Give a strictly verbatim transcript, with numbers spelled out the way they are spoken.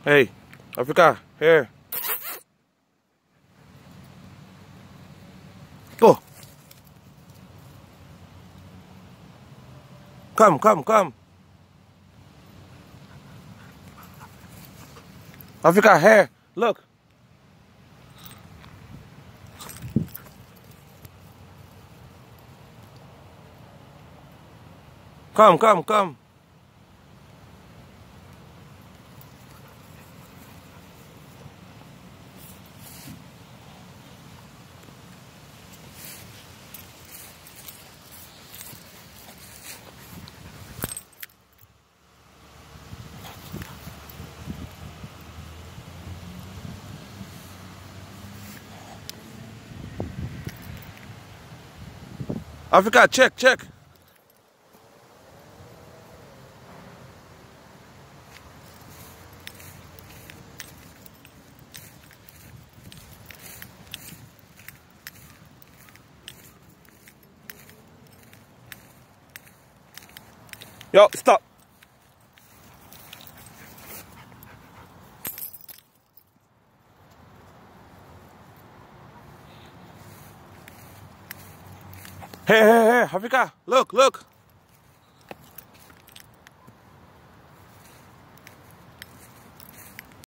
Hey, Africa, here. Go. Come, come, come. Africa, here. Look. Come, come, come. Africa, check, check. Yo, stop. Hey, hey, hey, Africa, look, look.